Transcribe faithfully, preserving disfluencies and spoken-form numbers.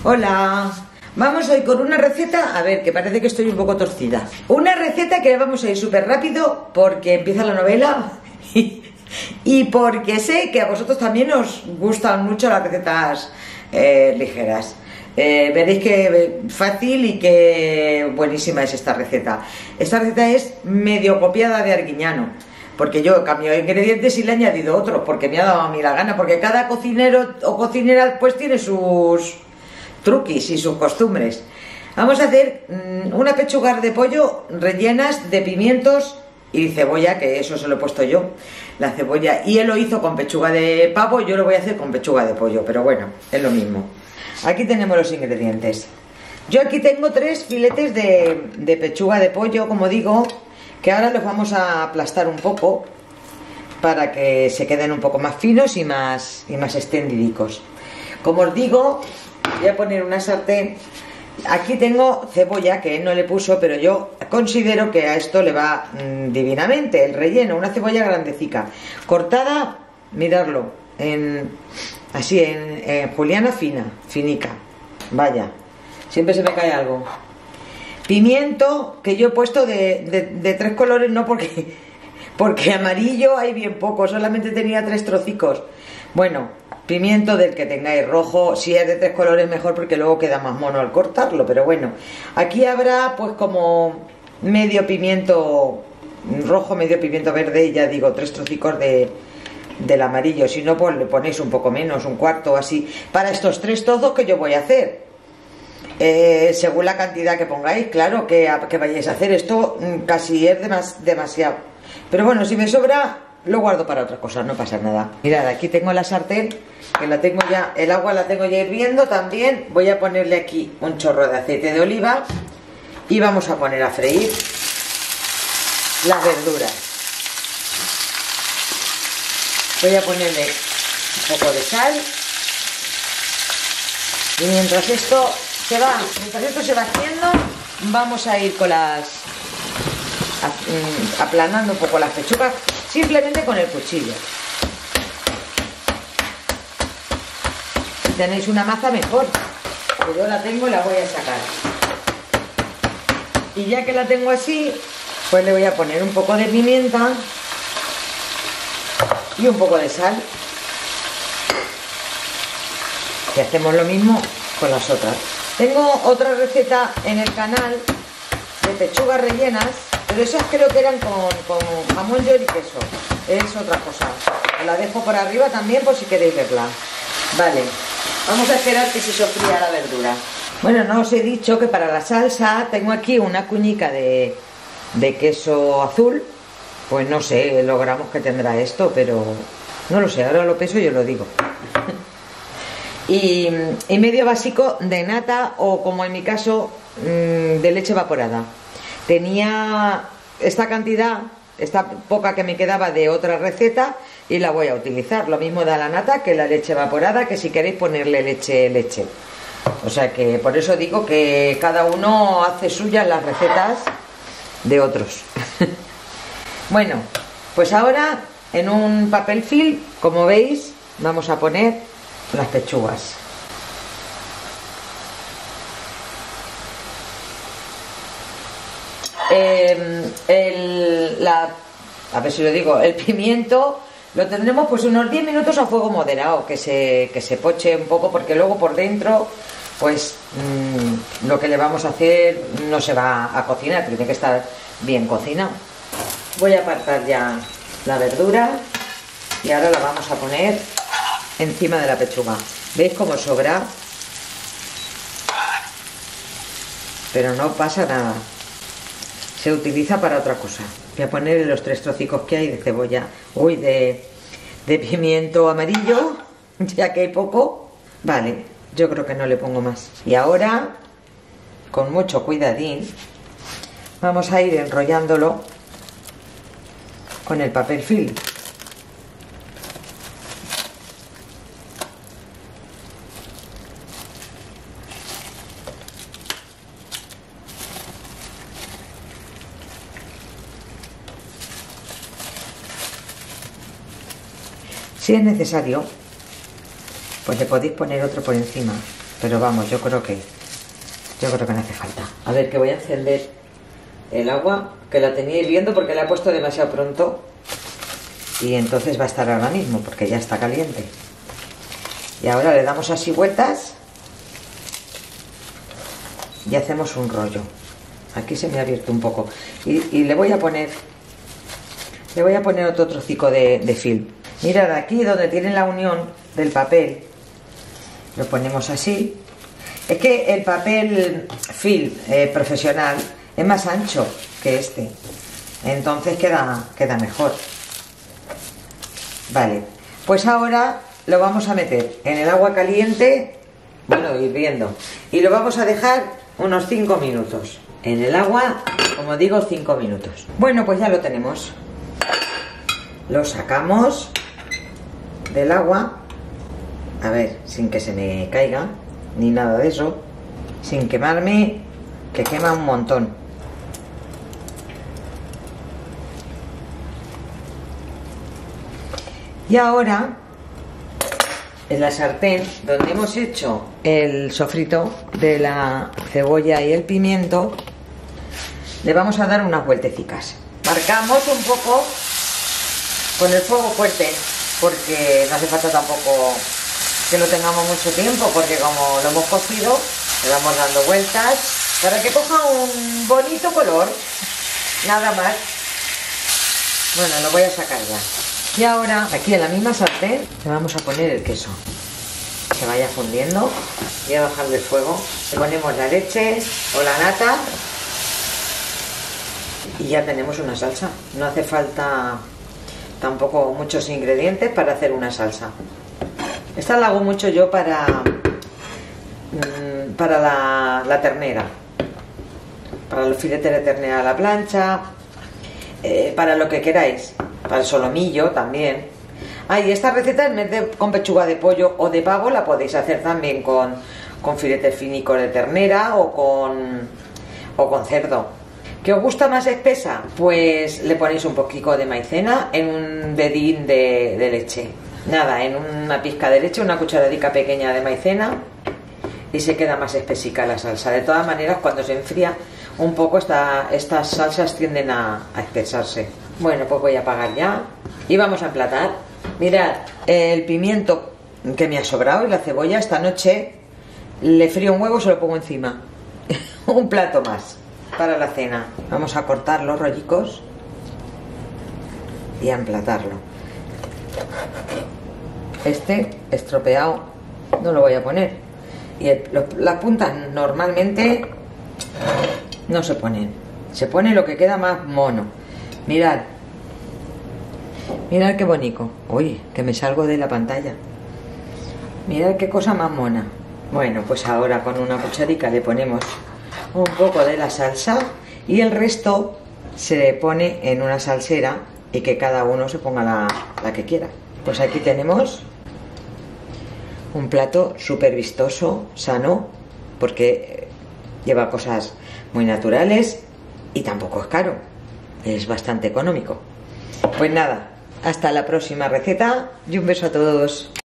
Hola, vamos a ir con una receta, a ver, que parece que estoy un poco torcida. Una receta que vamos a ir súper rápido porque empieza la novela y, y porque sé que a vosotros también os gustan mucho las recetas eh, ligeras. Eh, veréis que fácil y que buenísima es esta receta. Esta receta es medio copiada de Arguiñano, porque yo he cambiado ingredientes y le he añadido otros, porque me ha dado a mí la gana, porque cada cocinero o cocinera pues tiene sus truquis y sus costumbres. Vamos a hacer mmm, unas pechugas de pollo rellenas de pimientos y cebolla, que eso se lo he puesto yo, la cebolla, y él lo hizo con pechuga de pavo, yo lo voy a hacer con pechuga de pollo, pero bueno, es lo mismo. Aquí tenemos los ingredientes. Yo aquí tengo tres filetes de, de pechuga de pollo, como digo, que ahora los vamos a aplastar un poco para que se queden un poco más finos y más, y más extendidicos. Como os digo, voy a poner una sartén. Aquí tengo cebolla que él no le puso, pero yo considero que a esto le va mmm, divinamente el relleno. Una cebolla grandecica, cortada, miradlo, en, así en, en juliana fina, finica. Vaya, siempre se me cae algo. Pimiento que yo he puesto de, de, de tres colores, no porque, porque amarillo hay bien poco, solamente tenía tres trocicos. Bueno, pimiento del que tengáis, rojo, si es de tres colores mejor porque luego queda más mono al cortarlo, pero bueno, aquí habrá pues como medio pimiento rojo, medio pimiento verde y ya digo, tres trocicos de, del amarillo, si no pues le ponéis un poco menos, un cuarto o así, para estos tres trozos que yo voy a hacer. Eh, según la cantidad que pongáis, claro, que, que vayáis a hacer esto, casi es demas, demasiado, pero bueno, si me sobra lo guardo para otra cosa, no pasa nada. Mirad, aquí tengo la sartén, que la tengo ya, el agua la tengo ya hirviendo también. Voy a ponerle aquí un chorro de aceite de oliva y vamos a poner a freír las verduras. Voy a ponerle un poco de sal y mientras esto se va, mientras esto se va haciendo, vamos a ir con las aplanando un poco las pechugas, simplemente con el cuchillo. Si tenéis una maza mejor, que yo la tengo y la voy a sacar. Y ya que la tengo así, pues le voy a poner un poco de pimienta y un poco de sal. Y hacemos lo mismo con las otras. Tengo otra receta en el canal de pechugas rellenas, pero esas creo que eran con, con jamón york y queso. Es otra cosa. Os la dejo por arriba también por si queréis verla. Vale, vamos a esperar que se sofría la verdura. Bueno, no os he dicho que para la salsa tengo aquí una cuñica de, de queso azul. Pues no sé los gramos que tendrá esto, pero no lo sé, ahora lo peso y os lo digo. y, y medio básico de nata o, como en mi caso, de leche evaporada. Tenía esta cantidad, esta poca que me quedaba de otra receta y la voy a utilizar. Lo mismo da la nata que la leche evaporada, que si queréis ponerle leche, leche. O sea que por eso digo que cada uno hace suyas las recetas de otros. Bueno, pues ahora en un papel film, como veis, vamos a poner las pechugas. Eh, el, la, a ver si lo digo, el pimiento lo tendremos pues unos diez minutos a fuego moderado, que se, que se poche un poco, porque luego por dentro pues mmm, lo que le vamos a hacer no se va a cocinar, tiene que estar bien cocinado. Voy a apartar ya la verdura y ahora la vamos a poner encima de la pechuga. ¿Veis cómo sobra? Pero no pasa nada, se utiliza para otra cosa. Voy a poner los tres trocicos que hay de cebolla, uy, de, de pimiento amarillo, ya que hay poco. Vale, yo creo que no le pongo más. Y ahora, con mucho cuidadín, vamos a ir enrollándolo con el papel film. Si es necesario, pues le podéis poner otro por encima. pero vamos, yo creo que yo creo que no hace falta. A ver, que voy a encender el agua, que la tenía hirviendo porque la he puesto demasiado pronto y entonces va a estar ahora mismo porque ya está caliente. Y ahora le damos así vueltas y hacemos un rollo. Aquí se me ha abierto un poco y, y le voy a poner le voy a poner otro trocico de, de film. Mirad, aquí donde tienen la unión del papel lo ponemos así. Es que el papel film eh, profesional es más ancho que este, entonces queda, queda mejor. Vale, pues ahora lo vamos a meter en el agua caliente, bueno, hirviendo, y lo vamos a dejar unos cinco minutos en el agua, como digo, cinco minutos. Bueno, pues ya lo tenemos. Lo sacamos del agua, a ver, sin que se me caiga ni nada de eso, sin quemarme, que quema un montón. Y ahora en la sartén donde hemos hecho el sofrito de la cebolla y el pimiento le vamos a dar unas vueltecicas. Marcamos un poco con el fuego fuerte porque no hace falta tampoco que lo tengamos mucho tiempo, porque como lo hemos cocido le vamos dando vueltas para que coja un bonito color, nada más. Bueno, lo voy a sacar ya. Y ahora aquí en la misma sartén le vamos a poner el queso, que se vaya fundiendo. Voy a bajarle el fuego, le ponemos la leche o la nata y ya tenemos una salsa. No hace falta tampoco muchos ingredientes para hacer una salsa. Esta la hago mucho yo para mmm, para la, la ternera, para los filetes de ternera a la plancha, eh, para lo que queráis, para el solomillo también. Ah, y esta receta en vez de con pechuga de pollo o de pavo la podéis hacer también con, con filetes finicos de ternera o con, o con cerdo. ¿Qué os gusta más espesa? Pues le ponéis un poquito de maicena en un dedín de, de leche. Nada, en una pizca de leche, una cucharadita pequeña de maicena y se queda más espesica la salsa. De todas maneras, cuando se enfría un poco, esta, estas salsas tienden a, a espesarse. Bueno, pues voy a apagar ya y vamos a emplatar. Mirad, el pimiento que me ha sobrado y la cebolla, esta noche le frío un huevo y se lo pongo encima. Un plato más para la cena. Vamos a cortar los rollicos y a emplatarlo. Este estropeado no lo voy a poner y el, los, las puntas normalmente no se ponen, se pone lo que queda más mono. Mirad, mirad qué bonito. Uy, que me salgo de la pantalla. Mirad qué cosa más mona. Bueno, pues ahora con una cucharica le ponemos un poco de la salsa y el resto se pone en una salsera y que cada uno se ponga la, la que quiera. Pues aquí tenemos un plato súper vistoso, sano, porque lleva cosas muy naturales y tampoco es caro, es bastante económico. Pues nada, hasta la próxima receta y un beso a todos.